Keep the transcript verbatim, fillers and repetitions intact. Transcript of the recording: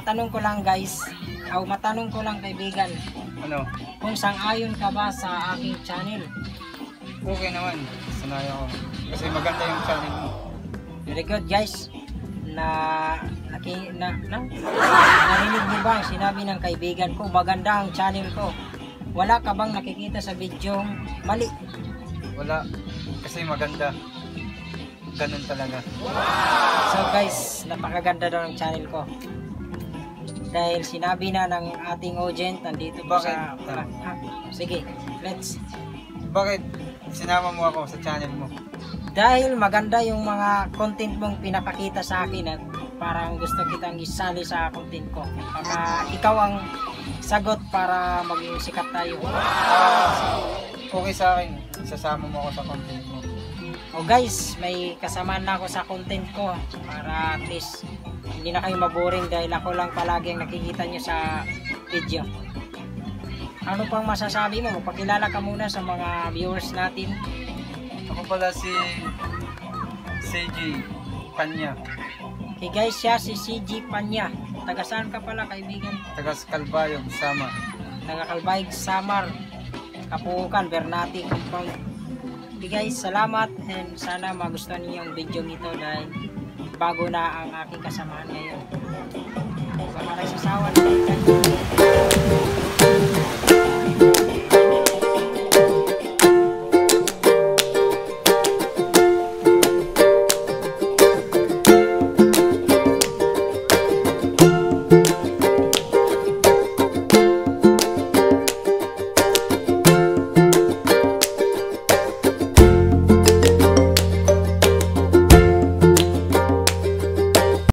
matanong ko lang guys, o matanong ko lang kaibigan, Ano? kung sang-ayon ka ba sa aking channel? Okay naman. Sanay ako. Kasi maganda yung channel mo. Very good guys. Na, naki, na, na, narinig niyo ba ang sinabi ng kaibigan ko, maganda ang channel ko. Wala ka bang nakikita sa video mali? Wala. Kasi maganda. Ganun talaga. So guys, napakaganda daw ng channel ko. Dahil sinabi na ng ating audience, nandito po Bakit? sa... Ah, ah, sige, let's. Bakit sinama mo ako sa channel mo? Dahil maganda yung mga content mong pinapakita sa akin at parang gusto kitang isali sa content ko. Baka ikaw ang sagot para maging sikat tayo. Ah, okay sa akin. Sasama mo ako sa content mo. O guys, may kasamaan na ako sa content ko para at least hindi na kayo maboring dahil ako lang palagi ang nakikita nyo sa video. Ano pang masasabi mo? Magpakilala ka muna sa mga viewers natin. Ako pala si C G Panya. Okay guys, siya si C G Panya. Taga saan ka pala kaibigan? Taga Calbayog, Sama. Taga Calbayog, Samar, Kapuukan, Bernati, Compound. Okay guys, salamat and sana magustuhan niyo yung video nito dahil bago na ang aking kasamahan ngayon. Sa mga nagsasawa na guys.